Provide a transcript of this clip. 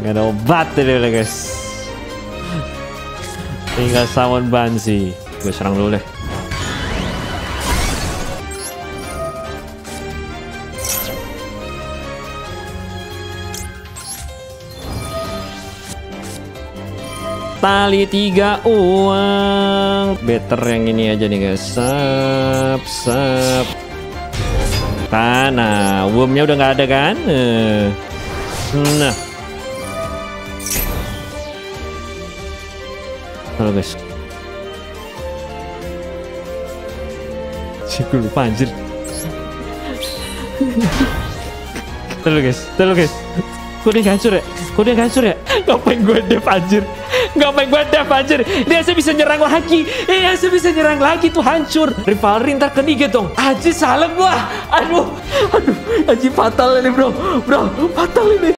Gak ada obat dulu guys. Tinggal summon Banshee. Gue serang dulu deh. Tali 3 uang. Better yang ini aja nih guys. Sap. Tanah. Wormnya udah nggak ada kan? Nah. Halo guys. Gue lupa anjir. Tuh guys. Kode hancur ya? Ngapain gue def anjir? Dia bisa nyerang lagi. Tuh hancur. Rivalry ntar ke dong. Anjir salah gua. Aduh. Anjir fatal ini bro. Fatal ini.